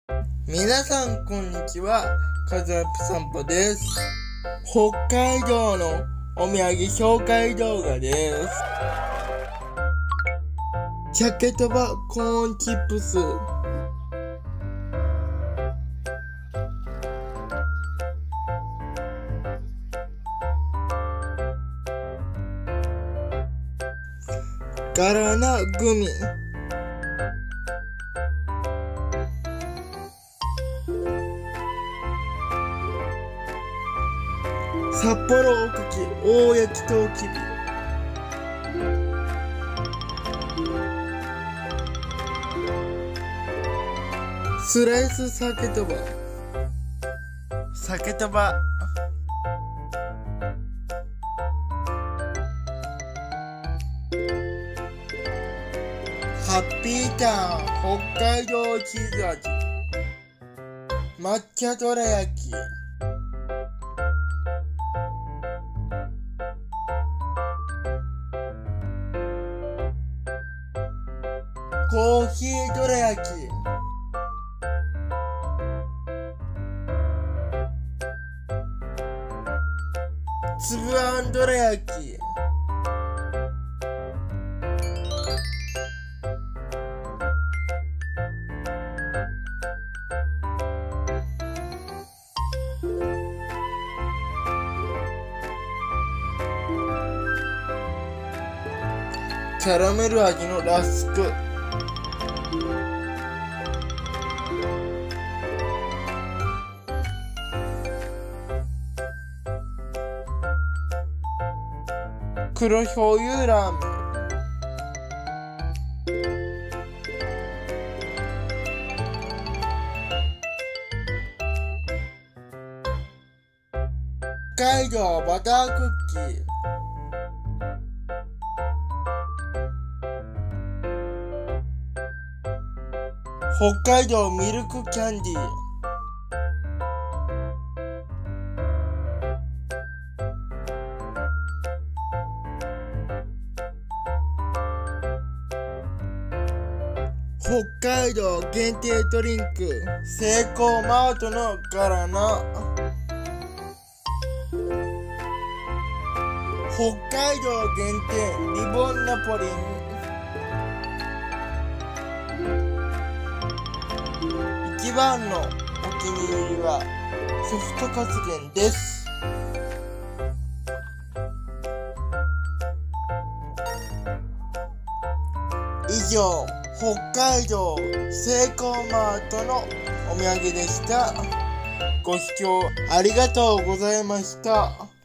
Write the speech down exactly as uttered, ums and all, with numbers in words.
皆さんこんにちは、カズアップ散歩です。北海道のお土産紹介動画です。鮭とばコーンチップス、ガラナグミ、札幌おかき大焼きとうきび、スライス鮭とば、鮭とば、ハッピーターン北海道チーズ味、抹茶どら焼き、コーヒーどら焼き、つぶあんどら焼き、キャラメル味のラスク、黒醤油ラーメン、北海道バタークッキー、北海道ミルクキャンディー、北海道限定ドリンクセイコーマートのガラナ、北海道限定リボンナポリン、一番のお気に入りはソフトカツ源です。以上、北海道セイコーマートのお土産でした。ご視聴ありがとうございました。